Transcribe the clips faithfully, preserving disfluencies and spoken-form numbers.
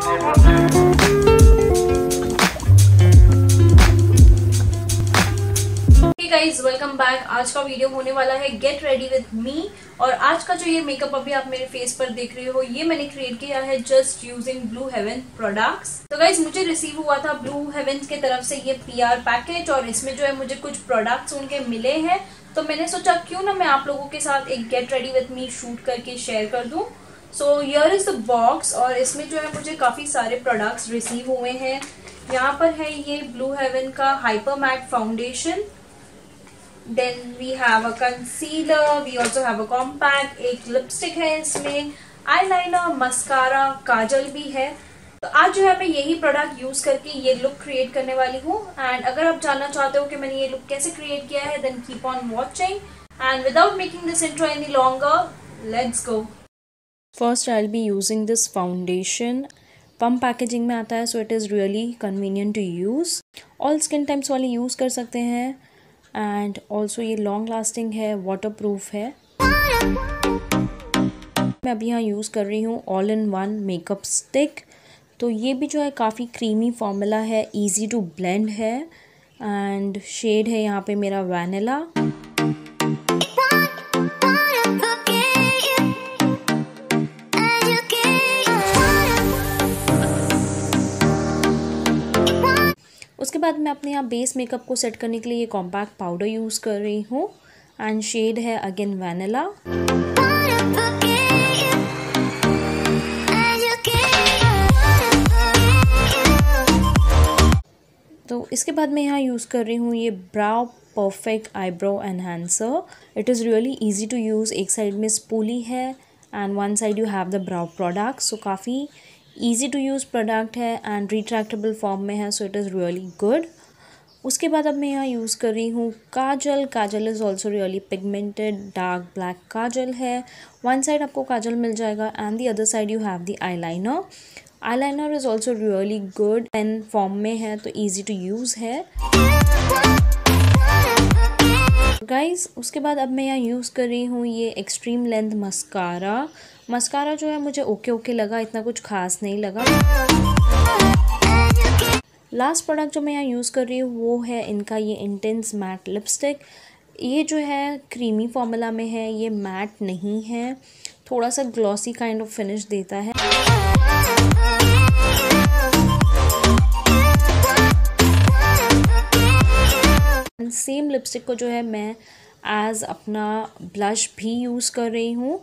Guys welcome back. आज का video होने वाला है गेट रेडी विद मी। और आज का जो ये मेकअप अभी आप मेरे फेस पर देख रहे हो ये मैंने क्रिएट किया है just using Blue Heaven products. तो गाइज मुझे रिसीव हुआ था ब्लू हेवन के तरफ से ये पीआर पैकेज और इसमें जो है मुझे कुछ प्रोडक्ट्स उनके मिले हैं। तो मैंने सोचा क्यों ना मैं आप लोगों के साथ एक get ready with me shoot करके शेयर कर दूं। So here is the box और इसमें जो है मुझे काफी सारे प्रोडक्ट्स रिसीव हुए हैं। यहाँ पर है ये ब्लू हेवन का hyper matte foundation, then we have a concealer, we also have a compact, एक लिपस्टिक है इसमें, आईलाइनर, मस्कारा, काजल भी है। तो आज जो है मैं यही प्रोडक्ट यूज करके ये लुक क्रिएट करने वाली हूँ। एंड अगर आप जानना चाहते हो कि मैंने ये लुक कैसे क्रिएट किया है then keep on watching and without making this intro any longer, let's go. First I will be using this foundation. Pump packaging में आता है so it is really convenient to use. All skin types वाले use कर सकते हैं and also ये long lasting है, water proof है। मैं अभी यहाँ यूज़ कर रही हूँ all in one makeup stick. तो ये भी जो है काफ़ी क्रीमी फॉर्मूला है, इजी टू ब्लेंड है एंड शेड है यहाँ पे मेरा वैनिला। उसके बाद मैं अपने यहाँ बेस मेकअप को सेट करने के लिए ये कॉम्पैक्ट पाउडर यूज़ कर रही हूँ एंड शेड है अगेन वैनिला। तो इसके बाद मैं यहाँ यूज़ कर रही हूँ ये brow perfect eyebrow enhancer. It is really easy to use. एक साइड में स्पूली है and one side you have the brow product. So काफ़ी ईजी टू यूज़ प्रोडक्ट है एंड रिट्रैक्टेबल फॉर्म में है, so it is really good. उसके बाद अब मैं यहाँ यूज़ कर रही हूँ kajal. Kajal is also really pigmented dark black kajal है। वन साइड आपको काजल मिल जाएगा and the other side you have the eyeliner. Eyeliner is also really good, pen form में है तो ईजी टू यूज़ है गाइज। उसके बाद अब मैं यहाँ यूज़ कर रही हूँ ये एक्सट्रीम लेंथ मस्कारा। मस्कारा जो है मुझे ओके ओके लगा, इतना कुछ खास नहीं लगा। लास्ट प्रोडक्ट जो मैं यहाँ यूज़ कर रही हूँ वो है इनका ये इंटेंस मैट लिपस्टिक। ये जो है क्रीमी फॉर्मूला में है, ये मैट नहीं है, थोड़ा सा ग्लॉसी काइंड ऑफ फिनिश देता है। सेम लिपस्टिक को जो है मैं एज अपना ब्लश भी यूज़ कर रही हूँ।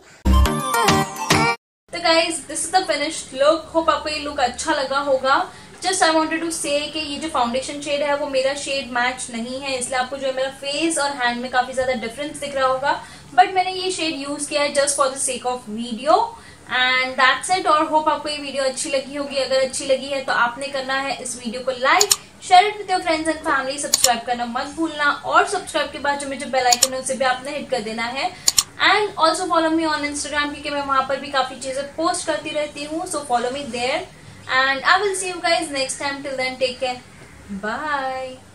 तो guys this is the finished look. Hope आपको ये लुक अच्छा लगा होगा। जस्ट आई वांटेड टू से कि ये जो फाउंडेशन शेड है वो मेरा शेड मैच नहीं है, इसलिए आपको जो है मेरा फेस और हैंड में काफी ज्यादा डिफरेंस दिख रहा होगा। बट मैंने ये शेड यूज किया है just for the sake of video and that's it. और होप आपको ये वीडियो अच्छी लगी होगी। अगर अच्छी लगी है तो आपने करना है इस वीडियो को like, share it with your friends and family, subscribe करना मत भूलना और सब्सक्राइब के बाद जो मुझे बेल आइकन है उसे भी आपने हिट कर देना है। And also follow me on Instagram क्योंकि मैं वहां पर भी काफी चीजें पोस्ट करती रहती हूँ। So follow me there and I will see you guys next time. Till then take care, bye.